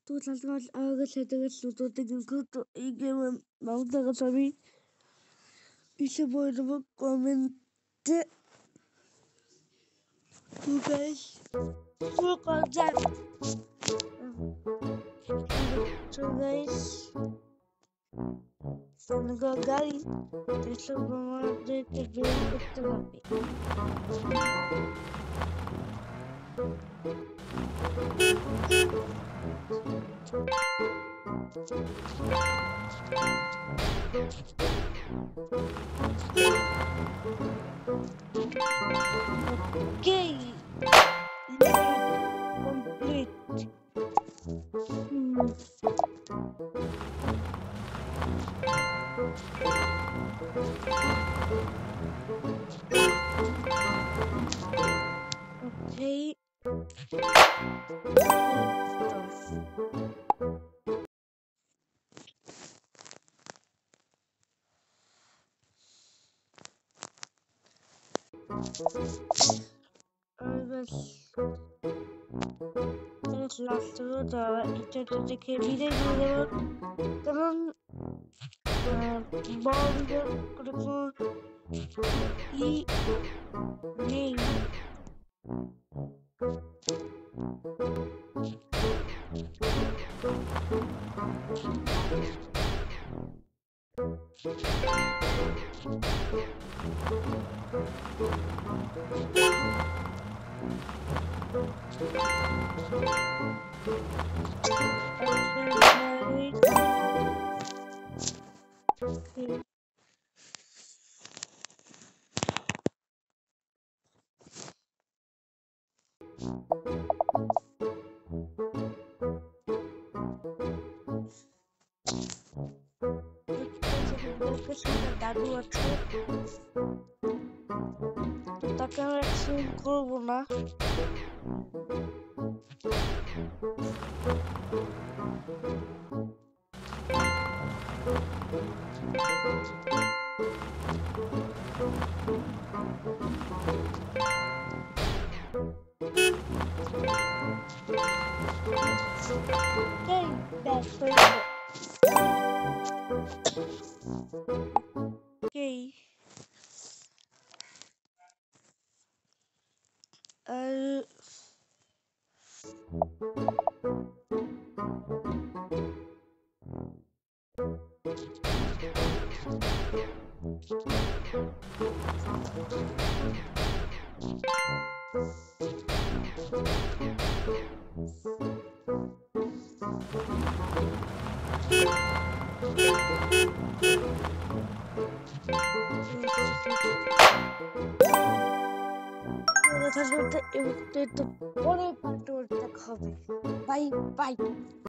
Tutulungan aagallatagallutut tiginkuttu igiman mautaqasavi isapuilumak kommente guys suqaljan so guys nagagali eso vamos de que bien okay complete okay last itu ke video video karon bomba grupo i name okay. দাদু আছে তাকে action করবো না okay that's it okay পরে part দেখা হবে bye bye